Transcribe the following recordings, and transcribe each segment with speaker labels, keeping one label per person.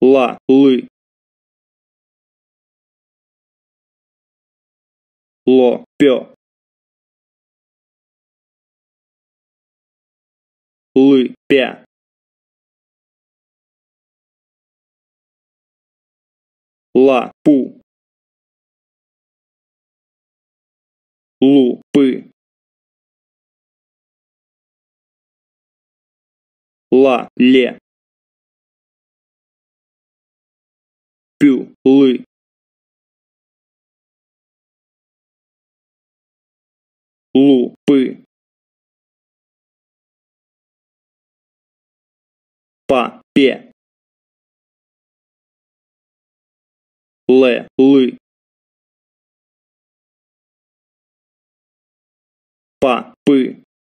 Speaker 1: ла, лы, ло, пё, лы, пя, ла, пу, лу, пы, ла, ле, пю, лы, лу, пы, па, пе, ле, лы, па, пы,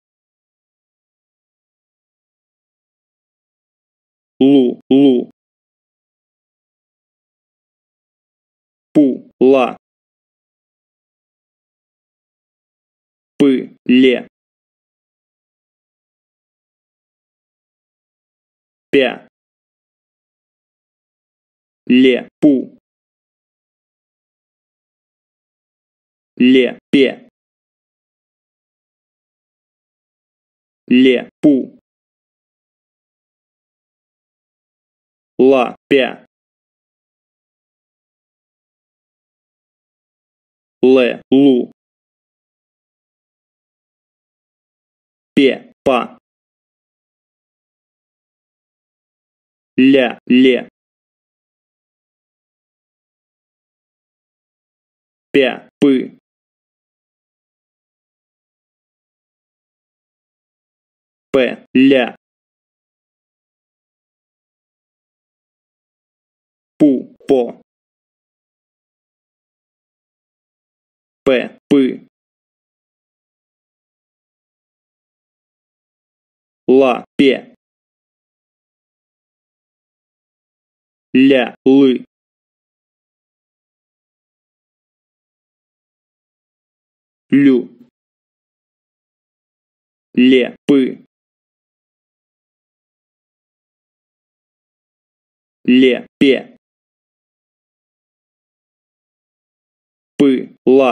Speaker 1: лу, лу, пу, ла, пы, ле, пя, ле, пу, ле, пе, ле, пу, ла, пя, ле, лу, пе, па, ля, ле, пя, пы, пэ, ля, пу, по, пэ, пы, ла, пе, ля, лы, лю, ле, пы, ле, пе, пы, ла,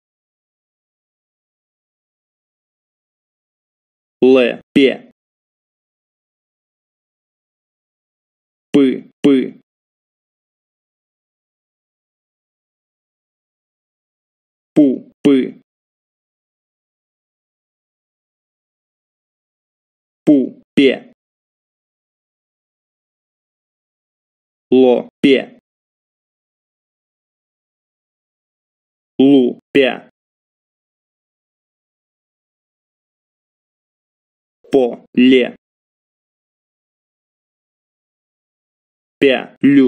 Speaker 1: ле, пе, пы, пы, пу, пы, пу, пе, ло, пе, лу, пя, по, ле, пя, лю,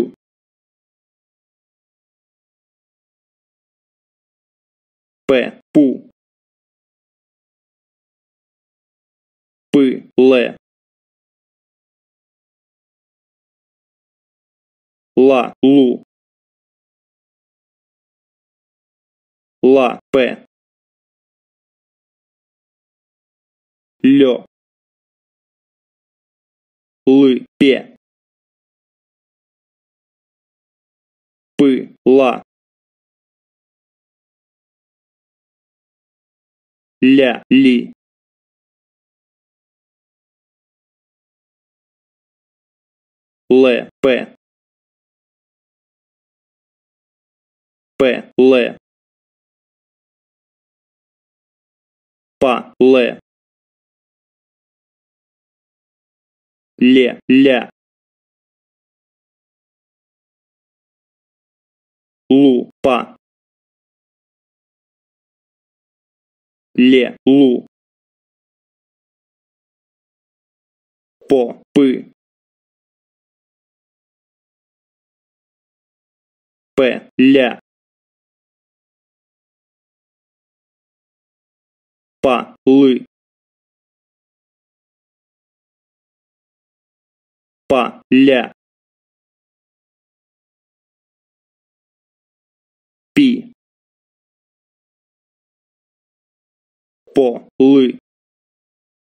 Speaker 1: пэ, пу, пы, ле, ла, лу, ла, пэ, лё, лы, пе, пы, ла, ля, ли, ле, пэ, пэ, ле, па, ле, ле, ля, лу, па, ле, лу, по, пы, пэ, ля, па, лы, па, ля, пи, по, лы,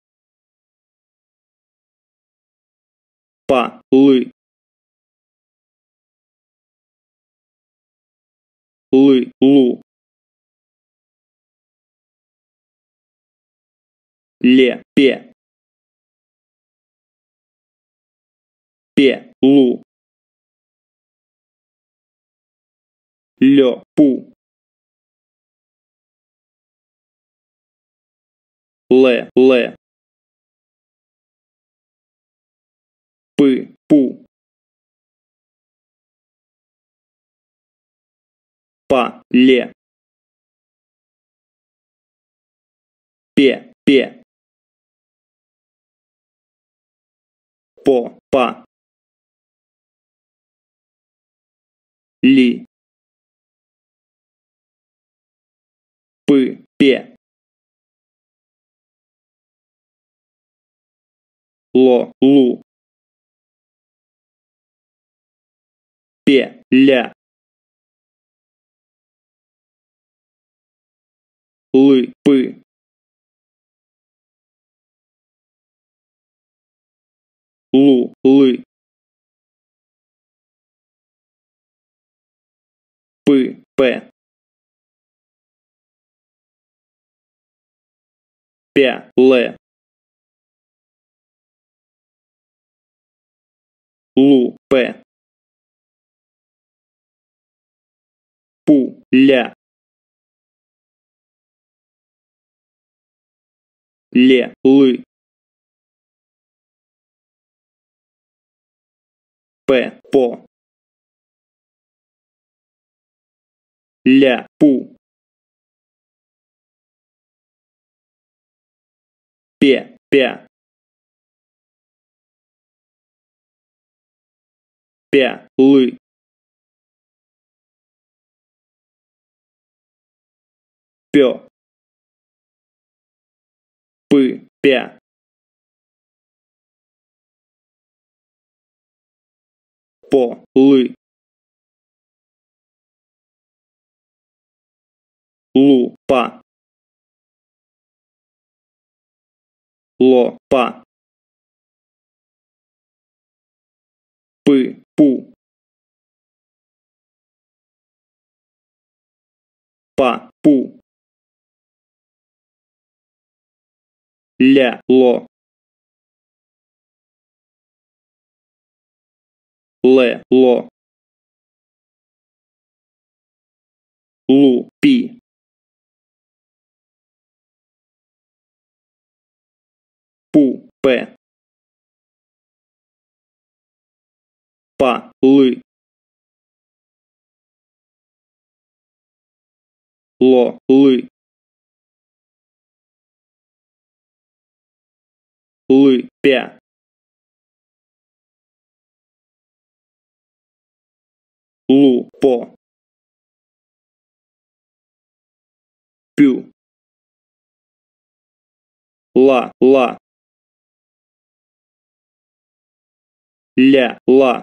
Speaker 1: па, лы, лы, лу. Ле, пе. Пе, лу. Лё, пу. Ле, ле. Пы, пу. Па, ле. Пе, пе. По, па. Ли. Пы, пе. Ло, лу. Пе, ля. Лы, пы. Лу, лы. Пы, пе. Пя, ле. Лу, пе. Пу, ля. Ле, лы. Пе, по. Ля, пу. Пе, пя. Пя, лы. Пё. Пы, пя. По, лы. Лу, па. Ло, па. Пы, пу. Па, пу. Ля, ло. Ле, ло. Лу, пи. Пу, пе. Па, лы. Ло, лы. Лы, пя. Лу, по. Пю. Ла, ла. Ля, ла.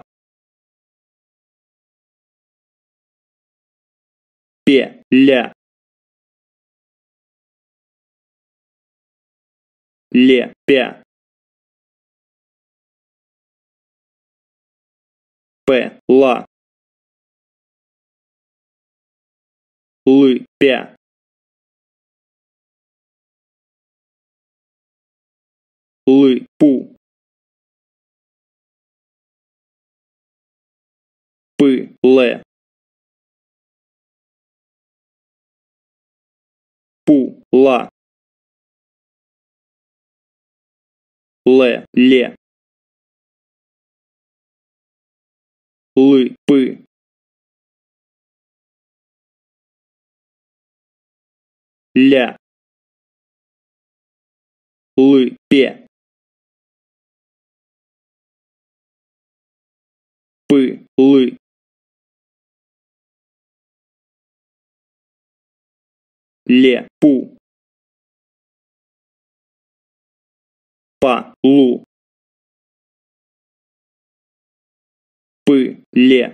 Speaker 1: Пе, ля. Ле, пя. Пе, ла. Лы, пя. Лы, пу. Пы, ле. Пу, ла. Ле, ле. Лы, пы. Ля. Лы, пе. Пы, лы. Ле, пу. Па, лу. Пы, ле.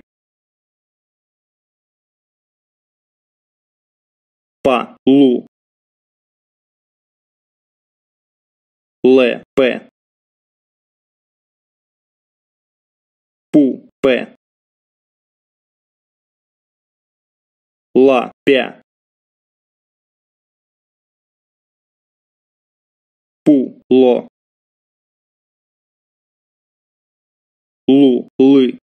Speaker 1: Па, лу. Ле, пе. Пу, пе. ла, пя. Пу, ло. Лу, лы.